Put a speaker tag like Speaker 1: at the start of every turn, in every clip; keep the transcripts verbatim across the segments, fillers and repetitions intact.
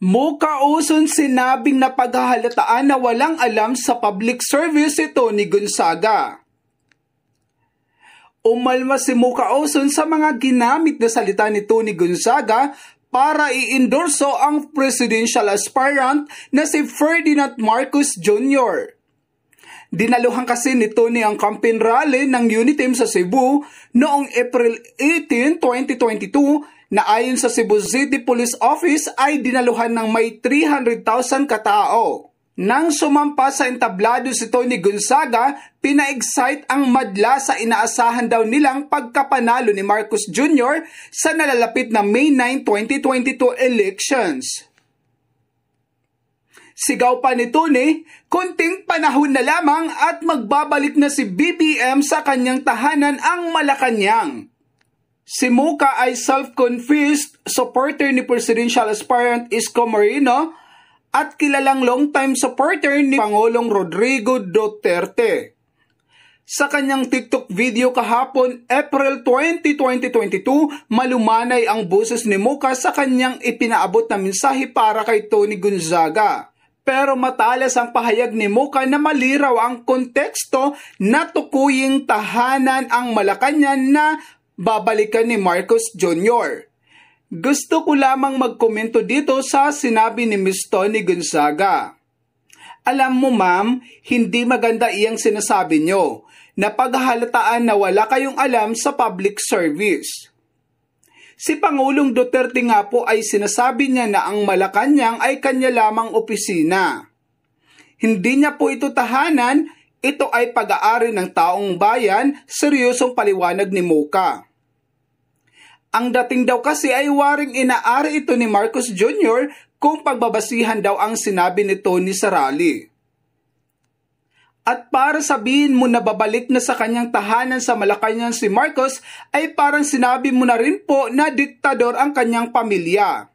Speaker 1: Mukauson sinabing napaghahalataan na walang alam sa public service si Tony Gonzaga. Umalma si Mukauson sa mga ginamit na salita ni Tony Gonzaga para i-endorso ang presidential aspirant na si Ferdinand Marcos Junior Dinaluhan kasi ni Tony ang campaign rally ng Uniteam sa Cebu noong April eighteen, twenty twenty-two na ayon sa Cebu City Police Office ay dinaluhan ng may three hundred thousand katao. Nang sumampa sa entablado si Tony Gonzaga, pina-excite ang madla sa inaasahan daw nilang pagkapanalo ni Marcos Junior sa nalalapit na May ninth, twenty twenty-two elections. Sigaw pa ni Tony, konting panahon na lamang at magbabalik na si B B M sa kanyang tahanan ang Malacanang. Si Muka ay self-confessed supporter ni presidential aspirant Isko Moreno at kilalang long-time supporter ni Pangulong Rodrigo Duterte. Sa kanyang TikTok video kahapon, April twentieth, twenty twenty-two, malumanay ang boses ni Muka sa kanyang ipinaabot na mensahe para kay Tony Gonzaga. Pero matalas ang pahayag ni Muka na maliraw ang konteksto na tukuying tahanan ang Malacanang na babalikan ni Marcos Junior Gusto ko lamang magkomento dito sa sinabi ni Miss Tony Gonzaga. Alam mo ma'am, hindi maganda iyang sinasabi nyo na paghahalataan na wala kayong alam sa public service. Si Pangulong Duterte nga po ay sinasabi niya na ang Malacanang ay kanya lamang opisina. Hindi niya po ito tahanan, ito ay pag-aari ng taong bayan, seryosong paliwanag ni Muka. Ang dating daw kasi ay waring inaari ito ni Marcos Junior kung pagbabasihan daw ang sinabi ni Tony sa rally. At para sabihin mo na babalik na sa kanyang tahanan sa Malacanang si Marcos ay parang sinabi mo na rin po na diktador ang kanyang pamilya.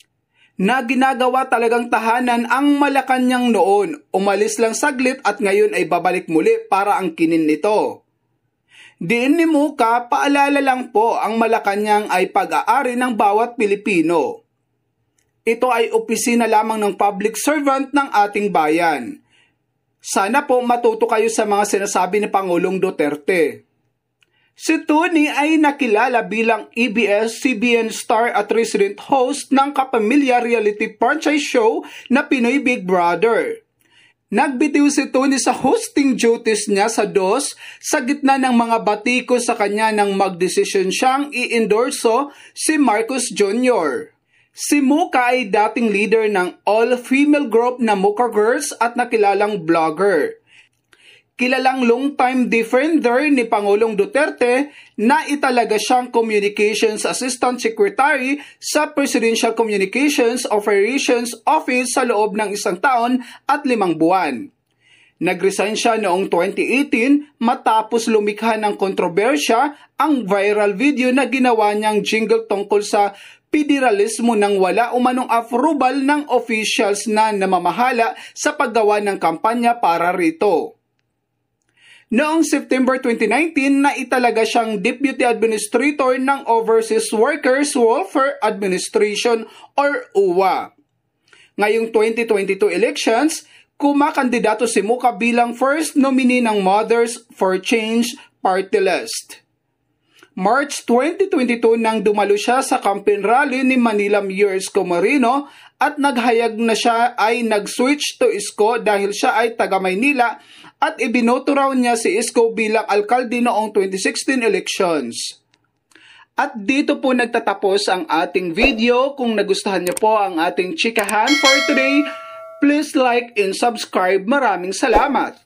Speaker 1: Na ginagawa talagang tahanan ang Malacanang noon, umalis lang saglit at ngayon ay babalik muli para angkinin nito. Diin ni Muka, paalala lang po ang Malacanang ay pag-aari ng bawat Pilipino. Ito ay opisina lamang ng public servant ng ating bayan. Sana po matuto kayo sa mga sinasabi ni Pangulong Duterte. Si Tony ay nakilala bilang E B S C B N star at resident host ng kapamilya reality franchise show na Pinoy Big Brother. Nagbitiw si Tony sa hosting duties niya sa D O S sa gitna ng mga batiko sa kanya nang magdesisyon siyang i-endorso si Marcos Junior Si Muka ay dating leader ng all-female group na Muka Girls at nakilalang vlogger. Kilalang long-time defender ni Pangulong Duterte na italaga siyang Communications Assistant Secretary sa Presidential Communications Operations Office sa loob ng isang taon at limang buwan. Nag-resign siya noong twenty eighteen matapos lumikha ng kontrobersya ang viral video na ginawa niyang jingle tungkol sa federalismo nang wala umanong approval ng officials na namamahala sa paggawa ng kampanya para rito. Noong September twenty nineteen, naitalaga siyang Deputy Administrator ng Overseas Workers Welfare Administration or O W A. Ngayong twenty twenty-two elections, kumakandidato si Muka bilang first nominee ng Mothers for Change Party List. March twenty twenty-two nang dumalo siya sa campaign rally ni Manila Mayor Isko Moreno at naghayag na siya ay nag-switch to Isko dahil siya ay taga Maynila at ibinoto raw niya si Isko bilang alkalde noong twenty sixteen elections. At dito po nagtatapos ang ating video. Kung nagustuhan niyo po ang ating chikahan for today, please like and subscribe. Maraming salamat!